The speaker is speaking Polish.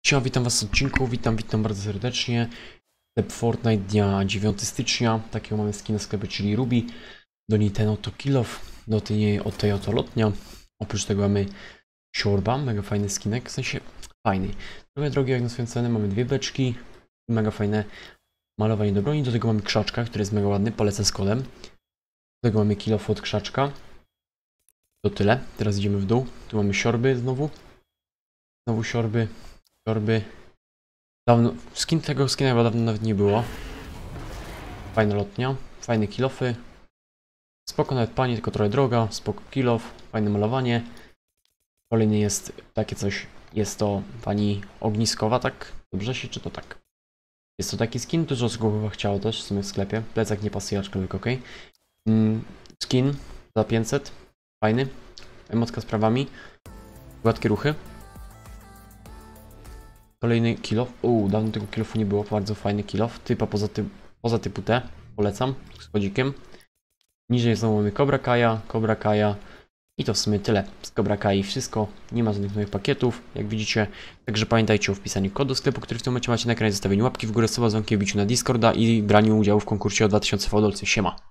Cześć, witam was w odcinku, witam bardzo serdecznie. Sklep Fortnite dnia 9 stycznia, takiego mamy skin na sklepie, czyli Ruby. Do niej ten oto kill off, do tej oto lotnia. Oprócz tego mamy siorba, mega fajny skinek, w sensie fajny. Trochę drogi jak na swoją cenę, mamy dwie beczki, mega fajne malowanie do broni. Do tego mamy krzaczka, który jest mega ładny, polecę z kodem. Do tego mamy kill off od krzaczka. To tyle, teraz idziemy w dół. Tu mamy siorby znowu. Znowu siorby. Dawno, tego skina chyba dawno nawet nie było. Fajna lotnia, fajne kill-offy. Spoko nawet pani, tylko trochę droga, spoko kill-off, fajne malowanie. Kolejny jest takie coś, jest to pani ogniskowa, tak? Dobrze się czy to tak? Jest to taki skin, dużo osób go chyba chciało też w sumie w sklepie. Plecak nie pasuje, aczkolwiek ok. Skin za 500, fajny. Emotka z prawami, gładkie ruchy. Kolejny kill-off. Dawno tego kill-offu nie było. Bardzo fajny kill-off. Typa poza typu T. Polecam. Z chodzikiem. Niżej znowu mamy Cobra Kaya. I to w sumie tyle. Z Cobra Kai wszystko. Nie ma żadnych nowych pakietów, jak widzicie. Także pamiętajcie o wpisaniu kodu sklepu, który w tym momencie macie na ekranie. Zostawieniu łapki w górę, suba, dzwonki, wbiciu na Discorda i braniu udziału w konkursie o 2000 fałdolcy. Siema.